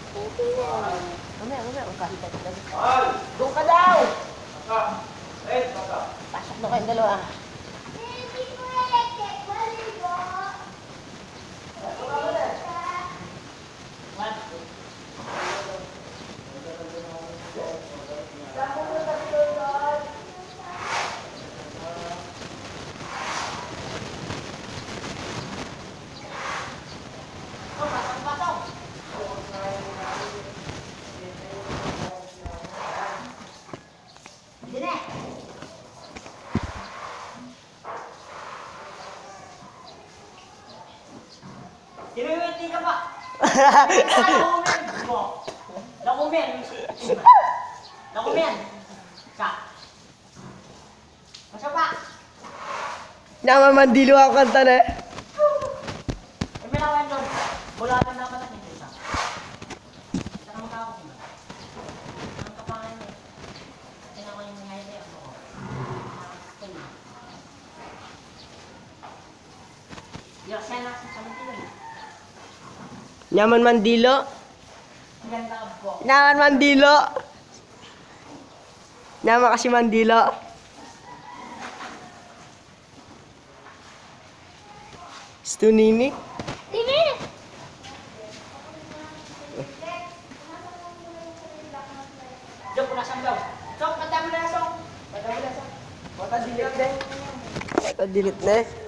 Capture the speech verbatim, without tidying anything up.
Mamaya, mamaya. Doon ka daw! Pasok na kayong dalawa. Tinawiti ka pa! Nakumen! Nakumen! Nakumen! Sa? Masa pa? Naman mandilo ang kanta na. Eh, may nakumen doon. Bulatan naman ang hindi sa. Saka magkakot mo. Ang kapangan mo. Tinawin yung ngayon na yun. Yung siya na sa samantin. Naman mandilo. Ganda po. Naman mandilo. Naman kasi mandilo. Sto nini? Tini! Jok, punasan daw. Sok, madami na sok. Madami na sok. Mata dilit na. Mata dilit na.